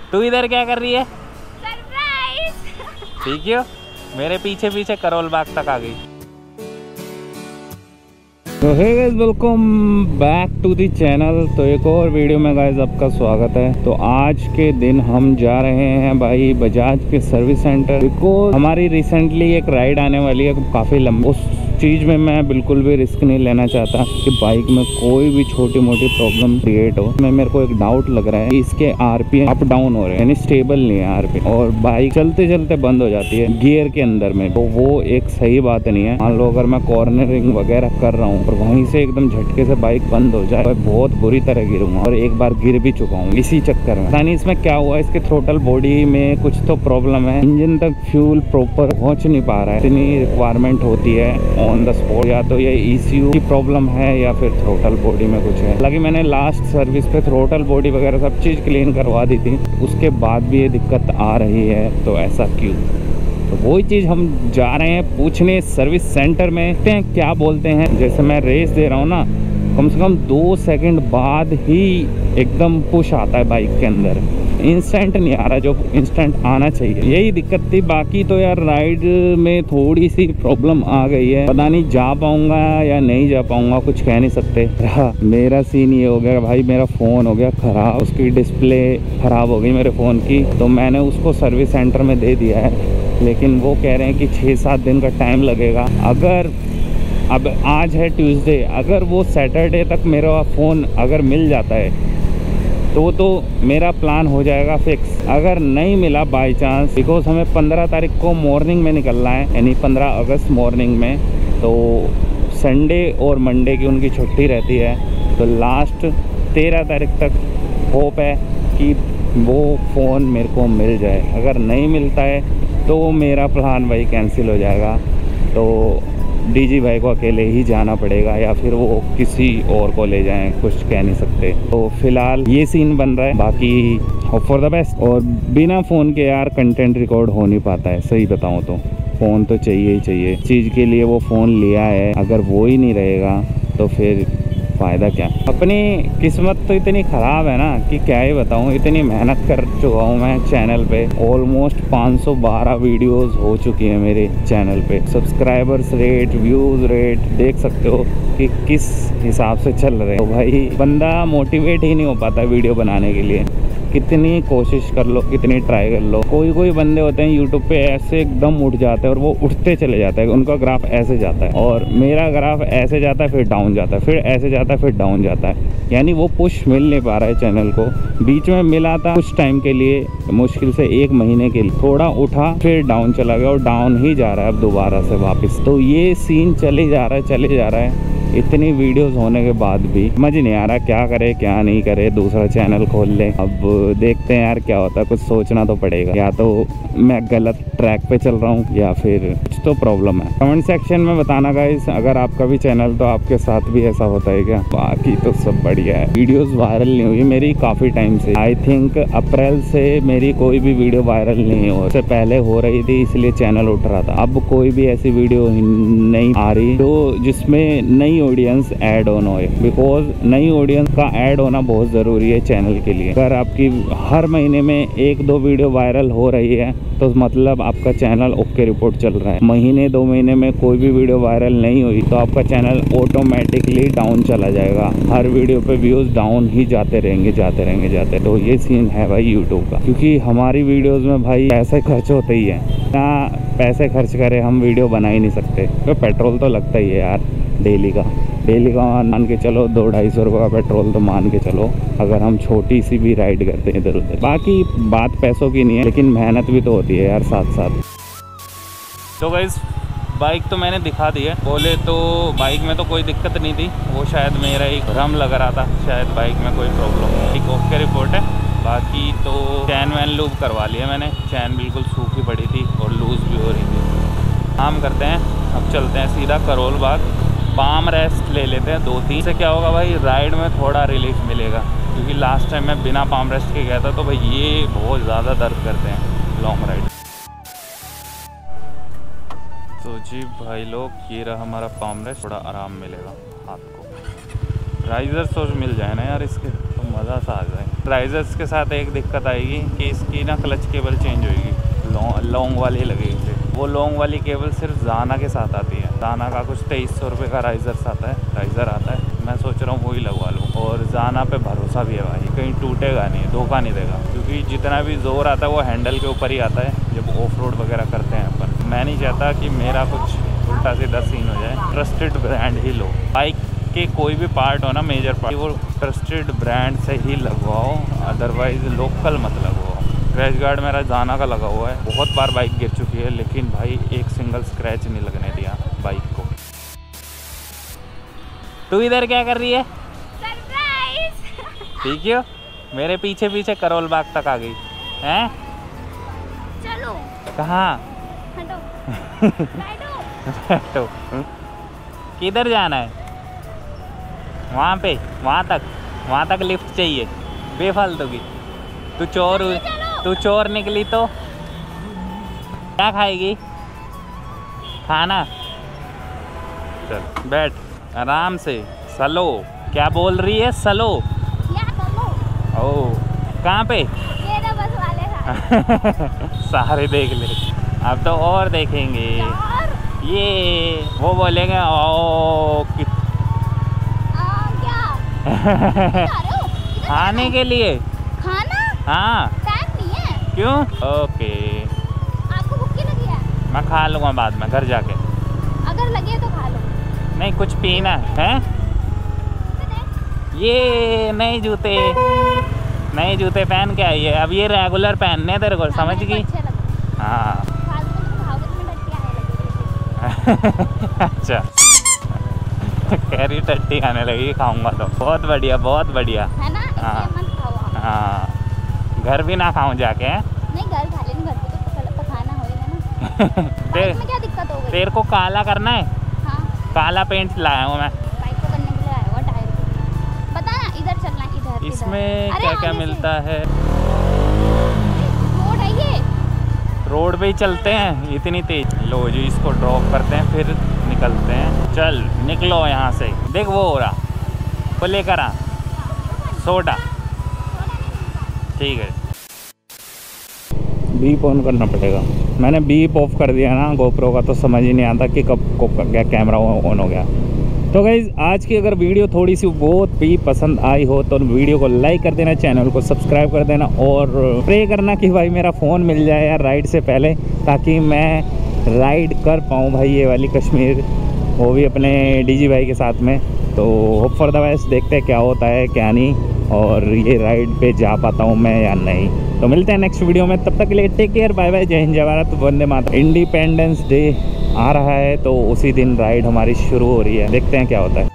तू इधर क्या कर रही है? सरप्राइज। ठीक है, मेरे पीछे पीछे करोल बाग तक आ गई। तो hey guys, welcome back to the channel. तो एक और वीडियो में गाइस आपका स्वागत है। तो आज के दिन हम जा रहे हैं भाई बजाज के सर्विस सेंटर, बिकॉज हमारी रिसेंटली एक राइड आने वाली है काफ़ी लंबी। उस चीज़ में मैं बिल्कुल भी रिस्क नहीं लेना चाहता कि बाइक में कोई भी छोटी मोटी प्रॉब्लम क्रिएट हो। मैं मेरे को एक डाउट लग रहा है कि इसके आरपीएम अप डाउन हो रहे हैं, यानी स्टेबल नहीं है आरपीएम, और बाइक चलते चलते बंद हो जाती है गियर के अंदर में। तो वो एक सही बात नहीं है। मान लो अगर मैं कॉर्नरिंग वगैरह कर रहा हूँ और वहीं से एकदम झटके से बाइक बंद हो जाए, बहुत बुरी तरह गिरूंगा, और एक बार गिर भी चुका हूँ इसी चक्कर में। पता नहीं इसमें क्या हुआ, इसके थ्रोटल बॉडी में कुछ तो प्रॉब्लम है, इंजन तक फ्यूल प्रॉपर पहुँच नहीं पा रहा है। इतनी रिक्वायरमेंट होती है ऑन द स्पॉट। या तो ये ECU की प्रॉब्लम है या फिर थ्रोटल बॉडी में कुछ है। हालांकि मैंने लास्ट सर्विस पे थ्रोटल बॉडी वगैरह सब चीज़ क्लीन करवा दी थी, उसके बाद भी ये दिक्कत आ रही है। तो ऐसा क्यों? तो वही चीज़ हम जा रहे हैं पूछने सर्विस सेंटर में। देखते हैं क्या बोलते हैं। जैसे मैं रेस दे रहा हूँ ना, कम से कम 2 सेकंड बाद ही एकदम पुश आता है बाइक के अंदर, इंस्टेंट नहीं आ रहा जो इंस्टेंट आना चाहिए। यही दिक्कत थी। बाकी तो यार राइड में थोड़ी सी प्रॉब्लम आ गई है, पता नहीं जा पाऊंगा या नहीं जा पाऊंगा, कुछ कह नहीं सकते। मेरा सीन ये हो गया भाई, मेरा फ़ोन हो गया ख़राब, उसकी डिस्प्ले ख़राब हो गई मेरे फ़ोन की। तो मैंने उसको सर्विस सेंटर में दे दिया है, लेकिन वो कह रहे हैं कि 6-7 दिन का टाइम लगेगा। अगर अब आज है ट्यूसडे, अगर वो सैटरडे तक मेरा फ़ोन अगर मिल जाता है तो मेरा प्लान हो जाएगा फिक्स। अगर नहीं मिला बाय चांस, बिकॉज हमें 15 तारीख को मॉर्निंग में निकलना है, यानी 15 अगस्त मॉर्निंग में। तो संडे और मंडे की उनकी छुट्टी रहती है, तो लास्ट 13 तारीख तक होप है कि वो फ़ोन मेरे को मिल जाए। अगर नहीं मिलता है तो मेरा प्लान भाई कैंसिल हो जाएगा। तो डीजी भाई को अकेले ही जाना पड़ेगा, या फिर वो किसी और को ले जाएं, कुछ कह नहीं सकते। तो फिलहाल ये सीन बन रहा है। बाकी होप फॉर द बेस्ट। और बिना फ़ोन के यार कंटेंट रिकॉर्ड हो नहीं पाता है, सही बताऊं तो। फ़ोन तो चाहिए ही चाहिए। चीज़ के लिए वो फ़ोन लिया है, अगर वो ही नहीं रहेगा तो फिर फ़ायदा क्या। अपनी किस्मत तो इतनी ख़राब है ना कि क्या ही बताऊँ। इतनी मेहनत कर चुका हूँ मैं चैनल पे, ऑलमोस्ट 512 वीडियोस हो चुकी हैं मेरे चैनल पे। सब्सक्राइबर्स रेट, व्यूज़ रेट देख सकते हो कि किस हिसाब से चल रहे हैं। तो भाई बंदा मोटिवेट ही नहीं हो पाता वीडियो बनाने के लिए, कितनी कोशिश कर लो, कितनी ट्राई कर लो। कोई बंदे होते हैं यूट्यूब पे ऐसे एकदम उठ जाते हैं और वो उठते चले जाते हैं, उनका ग्राफ ऐसे जाता है, और मेरा ग्राफ ऐसे जाता है फिर डाउन जाता है, फिर ऐसे जाता है फिर डाउन जाता है। यानी वो पुश मिल नहीं पा रहा है चैनल को। बीच में मिला था कुछ टाइम के लिए, मुश्किल से 1 महीने के लिए, थोड़ा उठा फिर डाउन चला गया, और डाउन ही जा रहा है अब दोबारा से वापस। तो ये सीन चले जा रहा है इतनी वीडियोस होने के बाद भी। समझ नहीं आ रहा क्या करे क्या नहीं करे, दूसरा चैनल खोल ले। अब देखते हैं यार क्या होता है, कुछ सोचना तो पड़ेगा। या तो मैं गलत ट्रैक पे चल रहा हूँ या फिर कुछ तो प्रॉब्लम है। कमेंट सेक्शन में बताना गाइस, अगर आपका भी चैनल तो आपके साथ भी ऐसा होता है क्या। बाकी तो सब बढ़िया है। वीडियोस वायरल नहीं हुई मेरी काफ़ी टाइम से, आई थिंक अप्रैल से मेरी कोई भी वीडियो वायरल नहीं हो। उससे पहले हो रही थी इसलिए चैनल उठ रहा था। अब कोई भी ऐसी वीडियो नहीं आ रही तो जिसमें नई ऑडियंस ऐड ऑन हो, बिकॉज नई ऑडियंस का ऐड होना बहुत ज़रूरी है चैनल के लिए। अगर आपकी हर महीने में 1-2 वीडियो वायरल हो रही है तो मतलब आपका चैनल ओके रिपोर्ट चल रहा है। महीने 2 महीने में कोई भी वीडियो वायरल नहीं हुई तो आपका चैनल ऑटोमेटिकली डाउन चला जाएगा। हर वीडियो पे व्यूज़ डाउन ही जाते रहेंगे। तो ये सीन है भाई यूट्यूब का, क्योंकि हमारी वीडियोज़ में भाई पैसे खर्च होते ही हैं ना। पैसे खर्च करें हम वीडियो बना ही नहीं सकते, तो पेट्रोल तो लगता ही है यार डेली का मान के चलो 200-250 रुपये का पेट्रोल तो मान के चलो, अगर हम छोटी सी भी राइड करते हैं इधर उधर। बाकी बात पैसों की नहीं है, लेकिन मेहनत भी तो होती है यार साथ साथ। तो गाइस बाइक तो मैंने दिखा दी है। बोले तो बाइक में तो कोई दिक्कत नहीं थी, वो शायद मेरा ही भ्रम लग रहा था, शायद बाइक में कोई प्रॉब्लम है। एक ओके रिपोर्ट है। बाकी तो चैन वैन लूप करवा लिया मैंने, चैन बिल्कुल सूखी पड़ी थी और लूज़ भी हो रही थी। काम करते हैं, अब चलते हैं सीधा करोल बाग, पाम रेस्ट ले लेते हैं 2-3। से क्या होगा भाई, राइड में थोड़ा रिलीफ मिलेगा, क्योंकि लास्ट टाइम मैं बिना पाम रेस्ट के गया था तो भाई ये बहुत ज़्यादा दर्द करते हैं लॉन्ग राइड। तो जी भाई लोग, ये रहा हमारा पाम रेस्ट, थोड़ा आराम मिलेगा हाथ को। राइजर सोच मिल जाए ना यार इसके, तो मज़ा सा आ जाए। राइजर्स के साथ एक दिक्कत आएगी कि इसकी ना क्लच केबल चेंज होगी, लॉन्ग वाली लगेगी। वो लॉन्ग वाली केबल सिर्फ जाना के साथ आती है। जाना का कुछ 2300 रुपये का राइजर आता है। मैं सोच रहा हूँ वही लगवा लूँ। और जाना पे भरोसा भी है भाई, कहीं टूटेगा नहीं, धोखा नहीं देगा, क्योंकि जितना भी जोर आता है वो हैंडल के ऊपर ही आता है जब ऑफ रोड वगैरह करते हैं अपन। मैं नहीं चाहता कि मेरा कुछ उल्टा सीधा सीन हो जाए। ट्रस्टेड ब्रांड ही लो। बाइक के कोई भी पार्ट हो ना, मेजर पार्ट, वो ट्रस्टेड ब्रांड से ही लगवाओ, अदरवाइज लोकल मत लगवाओ। क्रैश गार्ड मेरा जाना का लगा हुआ है, बहुत बार बाइक गिर चुकी है, लेकिन भाई एक सिंगल स्क्रैच नहीं लगने दिया बाइक को। तू इधर क्या कर रही है? सरप्राइज। ठीक है, मेरे पीछे पीछे करोल बाग तक आ गई हैं? चलो। कहाँ? बैठो। किधर जाना है? वहाँ तक लिफ्ट चाहिए बेफालतू की। तू चोर निकली तो क्या खाएगी? खाना? चल बैठ आराम से। सलो क्या बोल रही है? सलो। ओ कहाँ पे? ये बस वाले सारे देख ले, अब तो और देखेंगे। ये वो बोलेंगे ओ क्या? खाने के लिए। खाना? हाँ। टाइम नहीं है। क्यों? ओके। आपको भूख लगी है? मैं खा लूँगा बाद में घर जाके। अगर लगे तो खा लो। नहीं कुछ पीना है? ये नए जूते पहन के आई है, अब ये रेगुलर पहनने तेरे को, समझ गई? हाँ। अच्छा कह रही टट्टी खाने लगी, खाऊंगा तो। बहुत बढ़िया है ना? हाँ मत खाओ। हाँ, घर भी ना खाऊं जाके? नहीं, घर खा लेंगे, घर पे तो पकाना होएगा ना। बाइक में क्या दिक्कत हो गई? तेरे को काला करना है? हाँ। काला पेंट लाया हूँ मैं। बाइक को करने के लिए आया हुआ, टायर को। बता ना, इधर चलना, इधर। इसमें क्या क्या मिलता है? रोड है ये। रोड पे ही चलते हैं इतनी तेज। लो जी, इसको ड्रॉप करते हैं फिर निकलते हैं। चल निकलो यहाँ से। देख वो हो रहा, वो लेकर आ सोडा। ठीक है, बीप ऑन करना पड़ेगा। मैंने बीप ऑफ कर दिया ना गोप्रो का, तो समझ ही नहीं आता कि कब क्या कैमरा ऑन हो गया। तो गाइज़ आज की अगर वीडियो थोड़ी सी बहुत भी पसंद आई हो तो वीडियो को लाइक कर देना, चैनल को सब्सक्राइब कर देना और प्रे करना कि भाई मेरा फ़ोन मिल जाए यार राइड से पहले, ताकि मैं राइड कर पाऊँ भाई ये वाली कश्मीर, वो भी अपने डीजी भाई के साथ में। तो होप फॉर द बेस्ट, देखते हैं क्या होता है क्या नहीं, और ये राइड पे जा पाता हूँ मैं या नहीं। तो मिलते हैं नेक्स्ट वीडियो में, तब तक के लिए टेक केयर, बाय बाय, जय हिंद जय भारत, वंदे मातरम। इंडिपेंडेंस डे आ रहा है तो उसी दिन राइड हमारी शुरू हो रही है, देखते हैं क्या होता है।